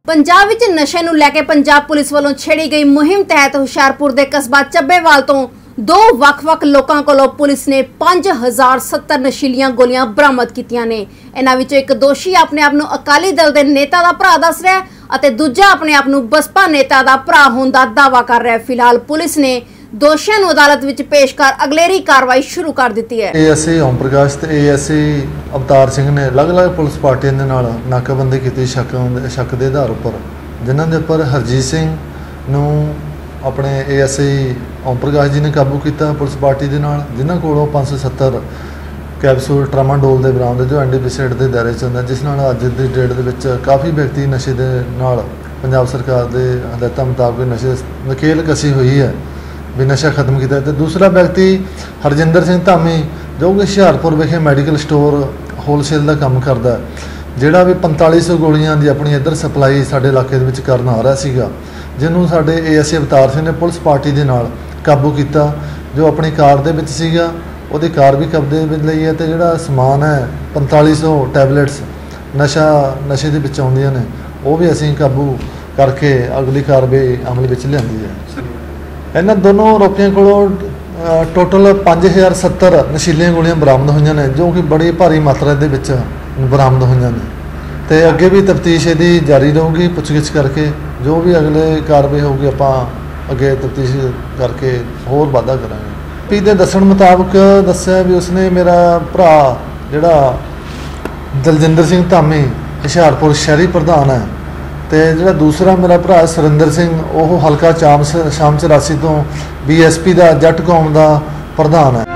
पंजाब विच नशे नूं लैके पंजाब पुलिस वालों छेड़ी गई मुहिम तहत हुशियारपुर के कस्बा ਚੱਬੇਵਾਲ तो दो ਵੱਖ-ਵੱਖ लोगों कोलों पुलिस ने 5070 नशीलियां गोलियां बरामद कीतियां ने। इन्हां विचों एक दोषी अपने आप नूं अकाली दल दे नेता दा भरा दस रहा है अते दूजा अपने आप नूं बसपा नेता दा भरा होण दा दावा कर रहा है। फिलहाल पुलिस ने दोषियों नूं अदालत विच पेश कर अगलेरी कार्रवाई शुरू कर दी है। एएसए ओम प्रकाश ते एएसए अवतार सिंह ने अलग-अलग पुलिस पार्टियां दे नाल नाकाबंदी कीती शक दे आधार उपर, जिन्हां दे उपर हरजीत सिंह नूं अपने एएसए ओम प्रकाश जी ने काबू किया पुलिस पार्टी के नाल, जिन्हां कोलों 570 कैप्सूल ट्रामाडोल के बरामद जो एंटीपिसेट के दायरे च आंदा, जिस नाल अज की डेट के काफ़ी व्यक्ति नशे के नाल पंजाब सरकार के हदायतों मुताबिक नशे नकेल कसी हुई है भी नशा खत्म किया। तो दूसरा व्यक्ति हरजिंदर सिंह धामी जो कि हुशियारपुर विखे मैडिकल स्टोर होलसेल का काम करता है, जिहड़ा भी 4500 गोलियां की अपनी इधर सप्लाई साडे इलाके दे विच करन आ रहा सीगा, जिन्होंने साडे एएसए अवतार सिंह ने पुलिस पार्टी के नाल काबू किया, जो अपनी कार दे विच सीगा, उहदी कार भी कब्जे विच लई है। तो जिहड़ा समान है 4500 टैबलेट्स नशे दे विच आउंदियां ने, वो भी असीं काबू करके अगली कार्रवाई अमल विच लिआंदी है। इन्हां दोनों आरोपियों कोलों टोटल 5070 नशीलियां गोलियां बरामद होईयां ने, जो कि बड़ी भारी मात्रा दे विच बरामद होईयां ने। तो अगे भी तफ्तीश इहदी जारी रहूगी, पुछगिछ करके जो भी अगले कार्रवाई होगी आपां अगे तफ्तीश करके होर वाधा करांगे। पी दे दस्सण मुताबक दस्सिया भी उसने मेरा भरा जिहड़ा दलजिंदर सिंह धामी हुशियारपुर शहरी प्रधान है, तो जिहड़ा दूसरा मेरा भरा सुरिंदर सिंह वो हल्का शाम 84 तो BSP का जट कौम का प्रधान है।